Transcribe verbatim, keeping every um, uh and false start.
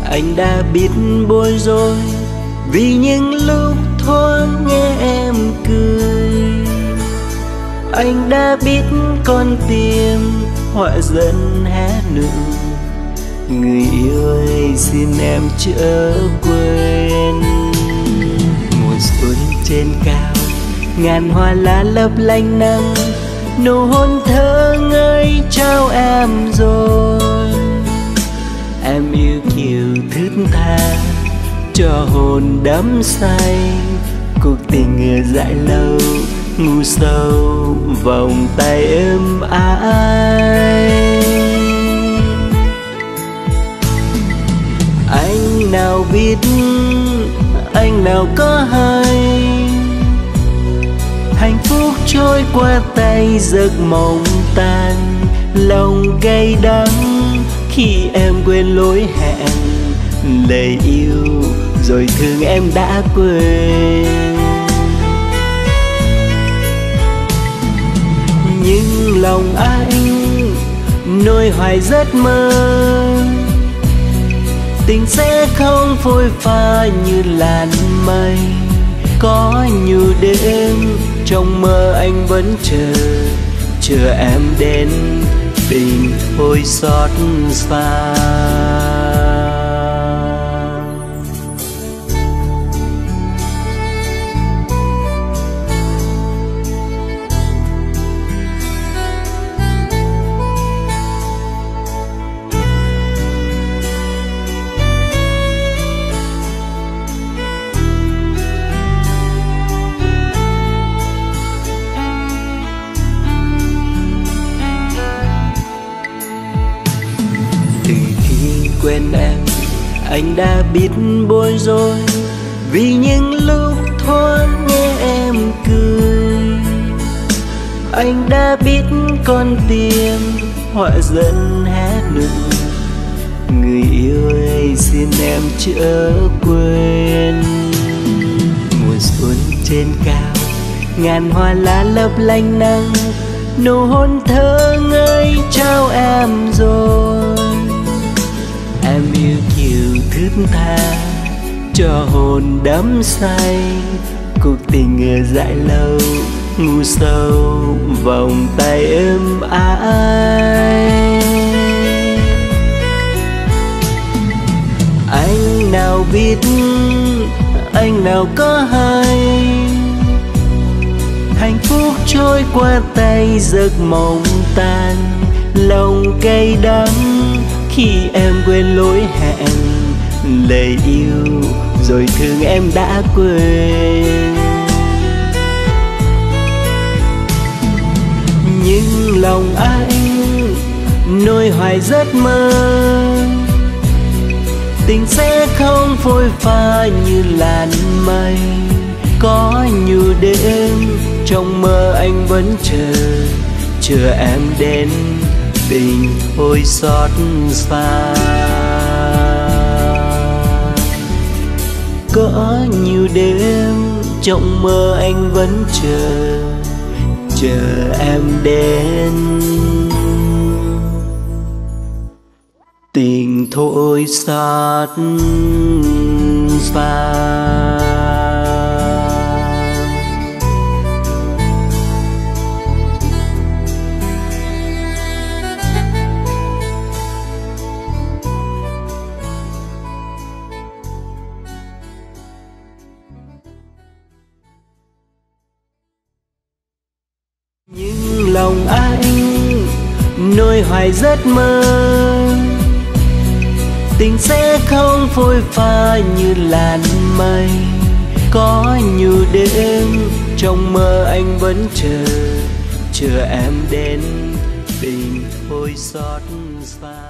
Anh đã biết bối rối vì những lúc thoáng nghe em cười. Anh đã biết con tim họa dân hé nụ. Người yêu ơi xin em chớ quên. Mùa xuân trên cao, ngàn hoa lá lấp lánh nắng, nụ hôn thơ ngây trao em rồi. Em yêu kiều thướt tha cho hồn đắm say, cuộc tình ngờ dại lâu ngu sâu vòng tay êm ái. Anh nào biết, anh nào có hay, hạnh phúc trôi qua tay giấc mộng tan, lòng cay đắng khi em quên lối hẹn. Lời yêu rồi thương em đã quên, nhưng lòng anh nỗi hoài giấc mơ. Tình sẽ không phôi pha như làn mây, có nhiều đêm trong mơ anh vẫn chờ, chờ em đến tình thôi xót xa. Quên em, anh đã biết bối rối vì những lúc thoáng nghe em cười. Anh đã biết con tim họa dân hé nụ. Người yêu ơi xin em chớ quên. Mùa xuân trên cao, ngàn hoa lá lấp lánh nắng, nụ hôn thơ ngây trao em rồi. Em yêu kiều thướt tha cho hồn đắm say, cuộc tình ngờ dại lâu ngu sâu vòng tay êm ái. Anh nào biết, anh nào có hay, hạnh phúc trôi qua tay giấc mộng tan, lòng cay đắng khi em quên lối hẹn. Lời yêu rồi thương em đã quên, nhưng lòng anh nỗi hoài giấc mơ. Tình sẽ không phôi pha như làn mây, có nhiều đêm trong mơ anh vẫn chờ, chờ em đến tình thôi xót xa. Có nhiều đêm trong mơ anh vẫn chờ, chờ em đến tình thôi xót xa. Nhưng lòng anh nỗi hoài giấc mơ. Tình sẽ không phôi pha như làn mây, có nhiều đêm trong mơ anh vẫn chờ, chờ em đến tình thôi xót xa.